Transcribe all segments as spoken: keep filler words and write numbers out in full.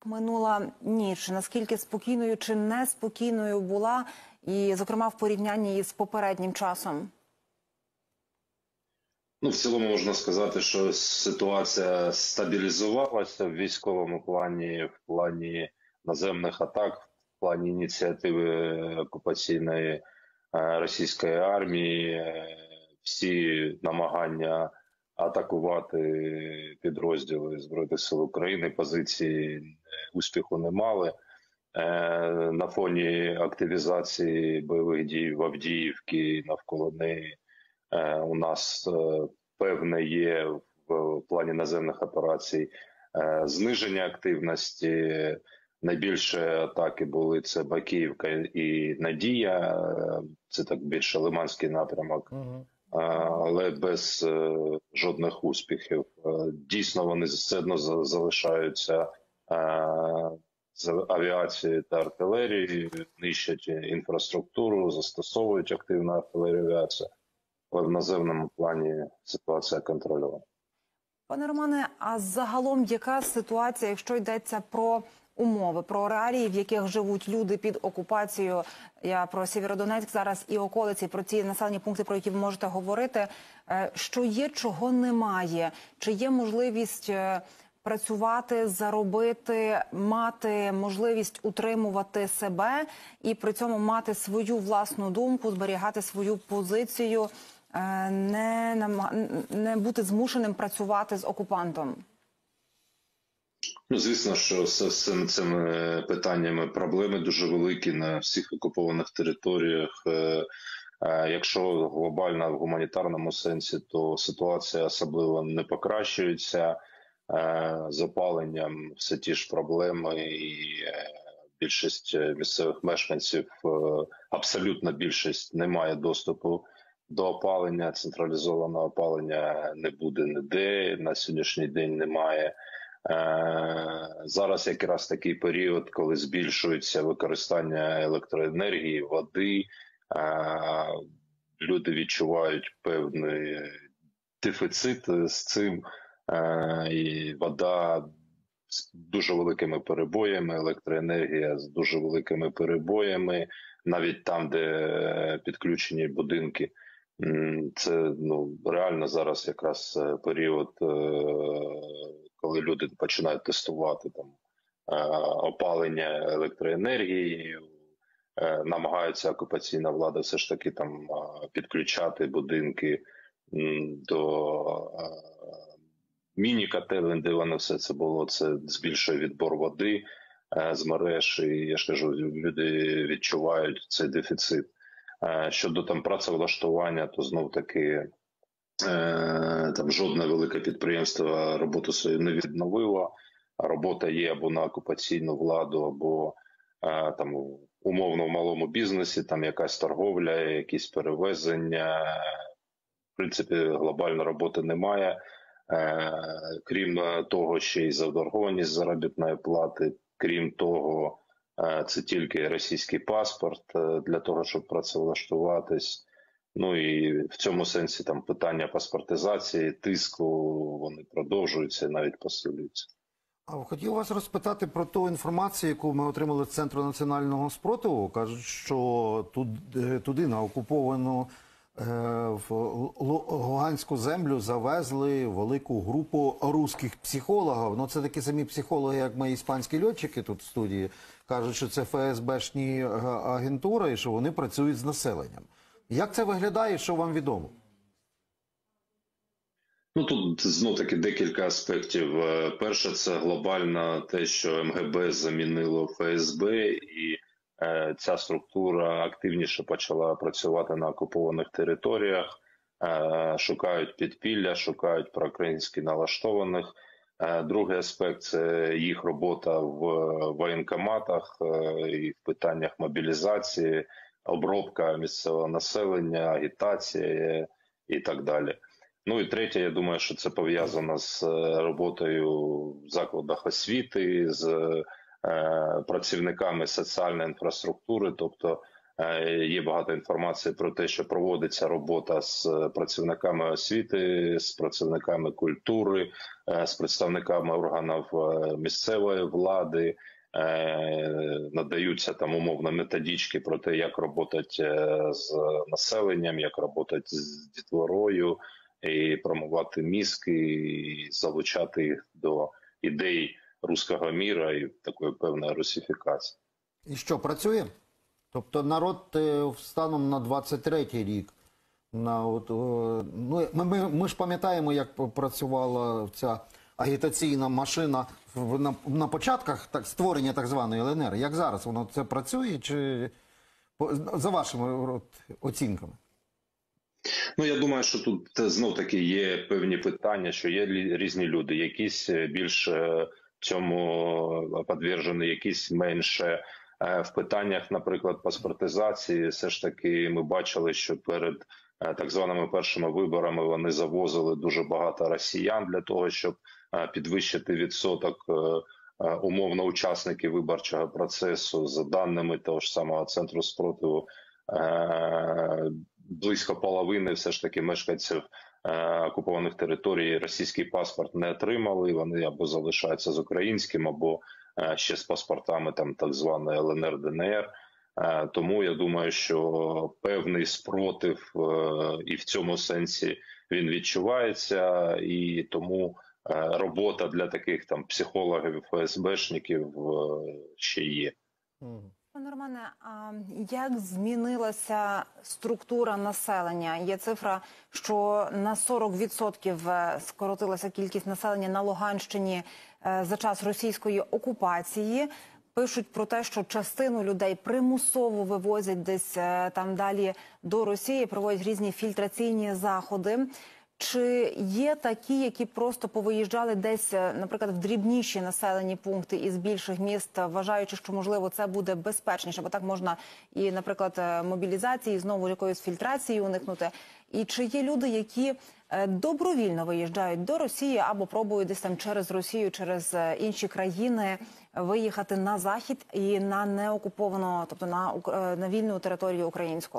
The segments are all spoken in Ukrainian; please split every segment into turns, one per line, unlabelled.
Минула ніч, наскільки спокійною чи неспокійною була, і, зокрема, в порівнянні з попереднім часом?
Ну, в цілому можна сказати, що ситуація стабілізувалася в військовому плані, в плані наземних атак, в плані ініціативи окупаційної російської армії. Всі намагання атакувати підрозділи Збройних сил України, позиції успіху не мали. На фоні активізації бойових дій в Авдіївці навколо неї у нас певне є в плані наземних операцій зниження активності. Найбільше атаки були це Бакіївка і Надія, це так більше Лиманський напрямок, uh-huh. але без жодних успіхів. Дійсно, вони все одно залишаються з авіацією та артилерією, нищать інфраструктуру, застосовують активну артилерію, авіацію. Але в наземному плані ситуація контрольована.
Пане Романе, а загалом яка ситуація, якщо йдеться про умови, про реалії, в яких живуть люди під окупацією? Я про Сєвєродонецьк зараз і околиці, про ці населені пункти, про які ви можете говорити. Що є, чого немає? Чи є можливість працювати, заробити, мати можливість утримувати себе і при цьому мати свою власну думку, зберігати свою позицію, не, не бути змушеним працювати з окупантом?
Ну, звісно, що з цими, цими питаннями проблеми дуже великі на всіх окупованих територіях. Якщо глобально в гуманітарному сенсі, то ситуація особливо не покращується. З опаленням все ті ж проблеми, і більшість місцевих мешканців, абсолютна більшість, не має доступу до опалення, централізованого опалення не буде ніде, на сьогоднішній день немає. Зараз якраз такий період, коли збільшується використання електроенергії, води, люди відчувають певний дефіцит з цим, і вода з дуже великими перебоями, електроенергія з дуже великими перебоями, навіть там, де підключені будинки. Це ну, реально зараз якраз період, коли люди починають тестувати там опалення електроенергією, намагаються окупаційна влада все ж таки там підключати будинки до міні-котелень, де воно все це було, це збільшує відбор води з мереж, і я ж кажу, люди відчувають цей дефіцит. Щодо там працевлаштування, то знов таки там жодне велике підприємство роботу свою не відновило. Робота є або на окупаційну владу, або там умовно в малому бізнесі, там якась торговля, якісь перевезення. В принципі, глобально роботи немає. Крім того, ще й заборгованість заробітної плати. Крім того, це тільки російський паспорт для того, щоб працевлаштуватись. Ну і в цьому сенсі там питання паспортизації, тиску, вони продовжуються і навіть посилюються.
А хотів вас розпитати про ту інформацію, яку ми отримали з Центру національного спротиву. Кажуть, що туди, туди на окуповану в Луганську землю завезли велику групу русських психологів. Ну, це такі самі психологи, як ми іспанські льотчики тут в студії. Кажуть, що це еф ес бешні агентури і що вони працюють з населенням. Як це виглядає, що вам відомо?
Ну, тут, знов-таки, декілька аспектів. Перше, це глобально те, що ем ге бе замінило еф ес бе, і е, ця структура активніше почала працювати на окупованих територіях, е, шукають підпілля, шукають проукраїнськи налаштованих. Е, другий аспект – це їх робота в воєнкоматах е, і в питаннях мобілізації, обробка місцевого населення, агітація і так далі. Ну і третє, я думаю, що це пов'язано з роботою в закладах освіти, з е, працівниками соціальної інфраструктури, тобто Є багато інформації про те, що проводиться робота з працівниками освіти, з працівниками культури, з представниками органів місцевої влади. Надаються там умовно методички про те, як працювати з населенням, як працювати з дітворою, і промивати мізки, і залучати їх до ідей руського міра і такої певної русифікації.
І що, працює? Тобто народ е, станом на двадцять третій рік, на от, е, ну, ми, ми, ми ж пам'ятаємо, як працювала ця агітаційна машина в, на, на початках так, створення так званої Л Н Р. Як зараз воно це працює, чи за вашими от, оцінками?
Ну, я думаю, що тут знов-таки є певні питання, що є різні люди, якісь більш цьому підтверджені, якісь менше. В питаннях, наприклад, паспортизації, все ж таки ми бачили, що перед так званими першими виборами вони завозили дуже багато росіян для того, щоб підвищити відсоток умовно учасників виборчого процесу. За даними того ж самого Центру спротиву, близько половини все ж таки мешканців окупованих територій російський паспорт не отримали. Вони або залишаються з українським, або ще з паспортами там так званої Л Н Р, Д Н Р. Тому я думаю, що певний спротив і в цьому сенсі він відчувається, і тому робота для таких там психологів, Ф С Б-шників ще є.
Пане Романе, а як змінилася структура населення? Є цифра, що на сорок відсотків скоротилася кількість населення на Луганщині за час російської окупації. Пишуть про те, що частину людей примусово вивозять десь там далі до Росії, проводять різні фільтраційні заходи. Чи є такі, які просто повиїжджали десь, наприклад, в дрібніші населені пункти із більших міст, вважаючи, що, можливо, це буде безпечніше, бо так можна і, наприклад, мобілізації, знову якоїсь фільтрації уникнути. І чи є люди, які добровільно виїжджають до Росії або пробують десь там через Росію, через інші країни виїхати на Захід і на неокуповану, тобто на, на вільну територію українську?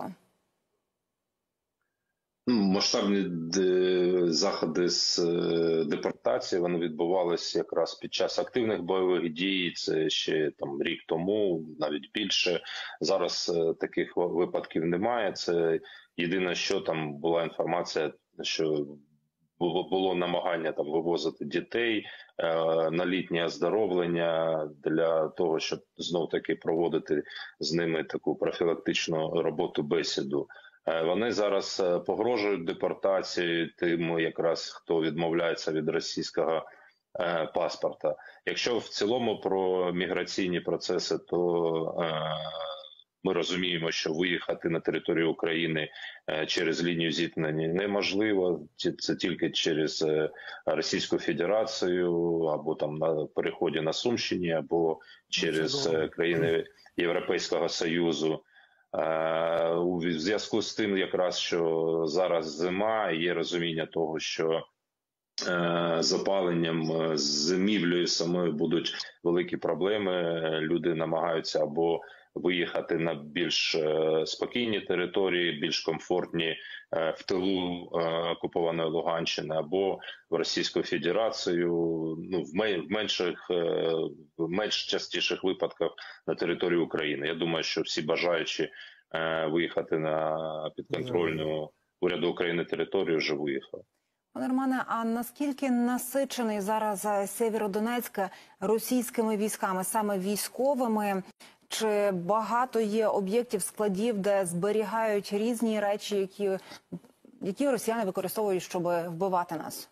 Масштабні заходи з депортації, вони відбувалися якраз під час активних бойових дій, це ще там рік тому, навіть більше. Зараз таких випадків немає. Це єдине, що там була інформація, що було, було намагання там вивозити дітей на літнє оздоровлення для того, щоб знов-таки проводити з ними таку профілактичну роботу, бесіду. Вони зараз погрожують депортацією тим, якраз хто відмовляється від російського е, паспорта. Якщо в цілому про міграційні процеси, то е, ми розуміємо, що виїхати на територію України е, через лінію зіткнення неможливо. Це тільки через Російську Федерацію, або там на переході на Сумщині, або через е, країни Європейського Союзу. У зв'язку з тим, якраз, що зараз зима, є розуміння того, що запаленням, з зимівлею самою будуть великі проблеми. Люди намагаються або виїхати на більш спокійні території, більш комфортні в тилу окупованої Луганщини, або в Російську Федерацію, ну, в менших, в менш частіших випадках на територію України. Я думаю, що всі бажаючі виїхати на підконтрольну уряду України територію вже виїхали.
Пане Романе, а наскільки насичений зараз Сєвєродонецьк російськими військами, саме військовими? Чи багато є об'єктів, складів, де зберігають різні речі, які, які росіяни використовують, щоб вбивати нас?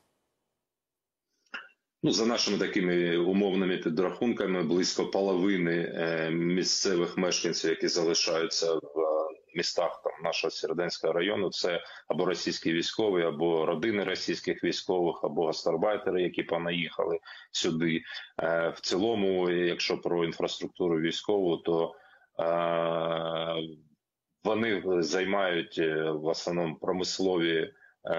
Ну, за нашими такими умовними підрахунками, близько половини місцевих мешканців, які залишаються в містах там нашого Сєвєродонецького району, це або російські військові, або родини російських військових, або гастарбайтери, які понаїхали сюди. В цілому, якщо про інфраструктуру військову, то вони займають в основному промислові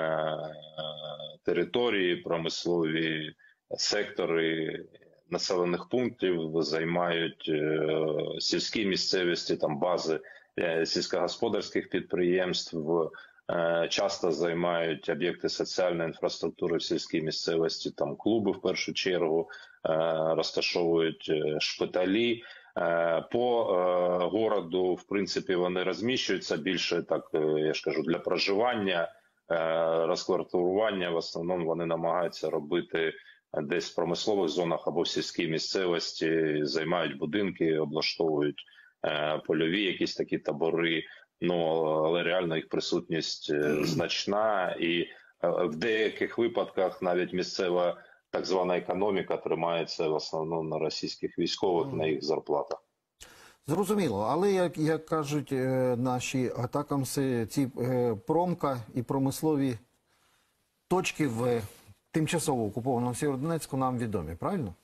території, промислові сектори населених пунктів, займають сільські місцевості, там бази е, сільськогосподарських підприємств, е, часто займають об'єкти соціальної інфраструктури в сільській місцевості, там клуби в першу чергу, е, розташовують е, шпиталі. Е, По е, городу, в принципі, вони розміщуються більше, так, е, я ж кажу, для проживання, е, розквартирування. В основному вони намагаються робити десь в промислових зонах або в сільській місцевості, займають будинки, облаштовують е, польові якісь такі табори. Ну, але реально їх присутність е, значна, і е, в деяких випадках навіть місцева так звана економіка тримається в основному на російських військових, на їх зарплатах.
Зрозуміло, але як, як кажуть е, наші атакамси, ці е, промка і промислові точки в тимчасово окупованому Сєвєродонецьку нам відомі, правильно?